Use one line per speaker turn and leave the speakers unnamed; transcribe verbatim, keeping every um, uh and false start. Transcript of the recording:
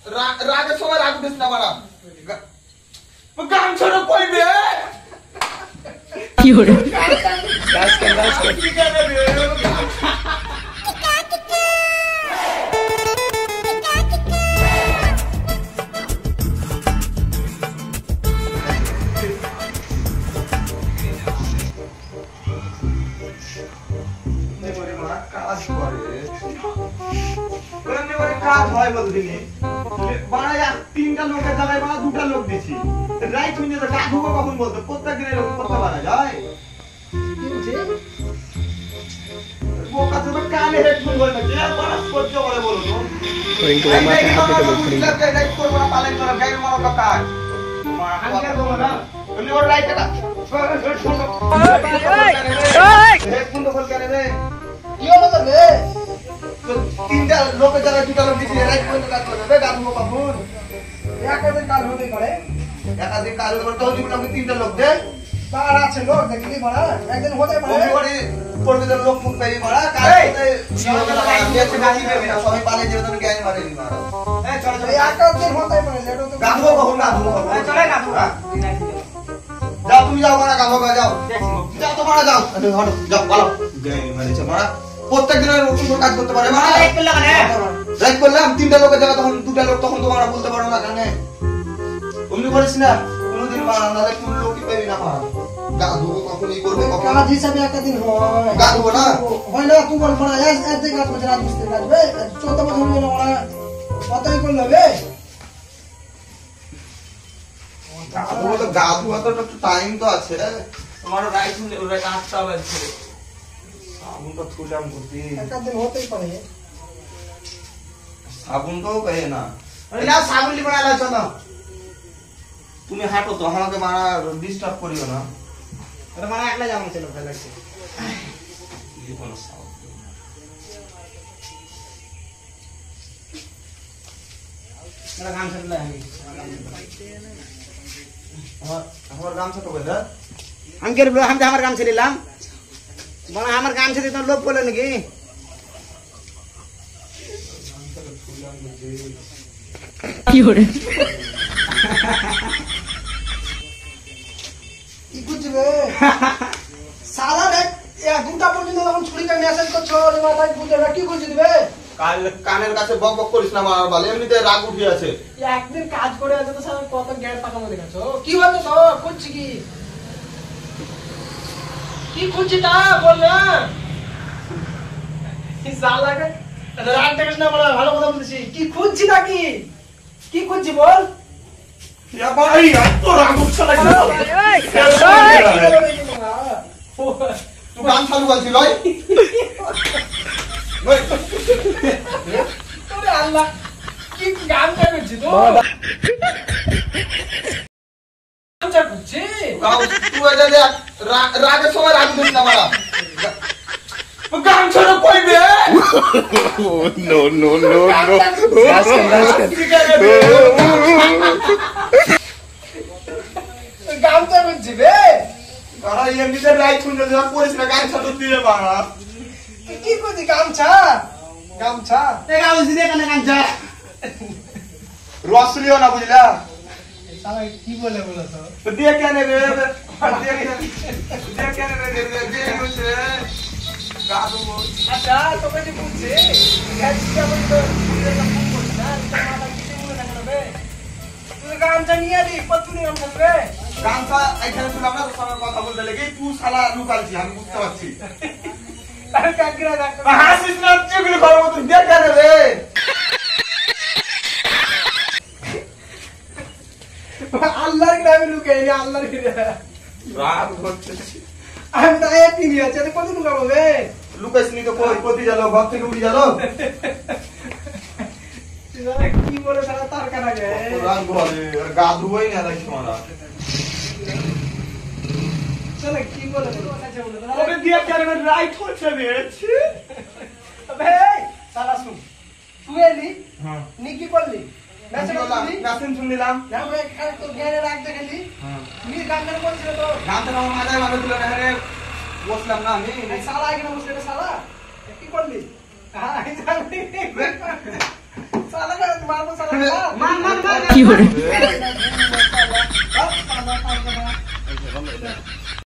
রাগের সময় রাগ উঠিস না বাড়া গান ছোট কইবে
কি হরে
গাছ কেন গাছ কেন
কাজ হয় বলদিনি বাড়া তিনটা লোকের জায়গায় বাড়া দুটা লোক দিছি রাইট হইনি তো কাজ হবে কখন বলতো প্রত্যেক দিন এরকম করতে পারা যায় বোকা তো কানে হেডফোন বলে না যে বাড়া সহ্য করে বলো তো
ওই তো মাথা হাতে তো বলছি
রাইট করব না পালেন করে গাই মারো কাকা মারা হাঙ্গা করব না এমনি ওর রাইট এটা হেডফোন তো খোল করে রে কি হলো রে তিনটা লোকের জায়গায় দুটা লোক দিছি রাইট করে কাজ করবে গাধু বাবুন একাধিক কাজ হতে পারে একাধিক কাজ হতে পারে তো যদি আপনি তিনটা লোক দে
বাড়া আছে লোক দেখলি বাড়া একদিন হতে পারে
ওরে পড়বে লোক মুখ পাই বাড়া কাজ করতে জীবনে লাগিয়েছে গাড়ি দেবে না সবাই পালে যাবে তুমি জ্ঞান মারে নি মারো এই চল চল
একাধিক হতে পারে লেটো তো
গাধু বাবুন গাধু বাবুন চলে গাধু যাও তুমি যাও মারা গাধু গা যাও যাও তো মারা যাও হটো যাও পালো জ্ঞান মারেছে মারা প্রত্যেক দিন নতুন করে কাজ করতে পারে মারা রাইট করলে কেন রাইট করলাম তিনটা লোকের জায়গা তখন দুটা লোক তখন তোমরা বলতে পারো না কেন অমনি করিস না কোনদিন মারা না রে কোন লোকই পাবি না মারা গাধু কখনই করবে কখন
কাজ হিসাবে একদিন হয়
গাধু না
হয় না তুই বল বড়া এস এস কাজ করতে রাত মিস্ত্রি কাজবে চৌদ্দ বছর হলো বড়া কতই করলে বে
গাধু তো গাধু তো একটু টাইম তো আছে তোমার রাইট রাইট আটটা বাজছে সাবুন তো তুলাম করতে
একদিন হতেই পারে
সাবুন তো কহে না
আরে না সাবুন লি বানালা চলো
তুমি হাঁটো তো আমাকে মারা ডিস্টার্ব করিও না
আরে মারা একলা যাবো চলো ভালো লাগছে
এই কোন সাউন্ড
মেরা কাম চললে আমি
আমার আমার গামছা তো কইলা
हम के हम हमार काम से लेलाम बड़ा हमार काम से तो लोग बोले नकी
কি হরে
ई कुछ बे साला रे या दुटा পর্যন্ত যখন ছুরি কা মেসেজ করছো রে মাথায় বুঝে না কি করছিস বে
কাল কানের কাছে বক বক করিস না মারার বাল এমনিতে রাগ উঠে আছে
একদিন কাজ করে আছে তো সারা কত গ্যাস পাকানো দেখাছো কি হলো তো করছি কি কি খুঁজছি তা বল না এই সালাকে রাত দেখিস না বড় ভালো কথা বলছিস কি খুঁজছি তা কি কি খুঁজছি বল
ইয়া ভাই এত রাগ উঠছে না তুই গান চালু করছিস ভাই ভাই
তোরে আল্লাহ কি গান করছিস তো গান করছিস
তুই এটা দেখ রাগের সময় রাগ উঠিস না বাড়া গান ছোট কইবে
নো নো নো নো গাছ কেন গাছ কেন
গামছা বুঝছি বে
বাড়া এমনিতে রাইট শুনতে যা করিস না গান ছোট দিয়ে বাড়া
কি করছিস গামছা গামছা এ গামছা দে কেন গামছা
রসলিও না বুঝলা
সালা কি বলে বলো তো
দিয়ে কেন রে দিয়ে কেন রে দিয়ে হচ্ছে গাধু
আচ্ছা তোকে যে বলছে গ্যাসটা বলি তো পুরো না ফোন করছ না তোর মাথা কিছু মনে না করবে তুই গামছা নিয়ে দি পতুনি গামছা রে
গামছা এখানে ছিলাম না তোর সঙ্গে কথা বলতে লেগে তুই শালা লুকালছি আমি বুঝতে পারছি
তার কাকরা ডাক্তার
হাসিস না চুগলি করব তুই দিয়ে কেন রে
আল্লাহর গ্রামে লুকাই রে আল্লাহর গ্রামে
রাত হচ্ছে
আমি তো আয়া কিনি আছে তো কত লুকাবো বে
লুকাইস নি তো কই কোতি গেল ঘর থেকে উড়ি গেল
তুই কি বলে সারা তার কাটা গে
রাত বলে গাধু হই না দেখি মারা
চলে কি বলে আচ্ছা বলে
ওকে দিয়ে কেন রাইট হচ্ছে বেছি
আবে সালা শুন তুই এলি
হ্যাঁ
নি কি করলি মেসেজ করলি
মেসেজ শুনলাম
না ভাই এখানে তো জ্ঞানে রাখ দেখলি
হ্যাঁ
নি গান গান করছিল তো
গান তো আমার মাথায় ভালো ছিল না রে বসলাম না আমি
এই সালা এখানে বসে রে সালা কি করলি হ্যাঁ साला का मार मत साला
मान मान मान
Fiore.
साला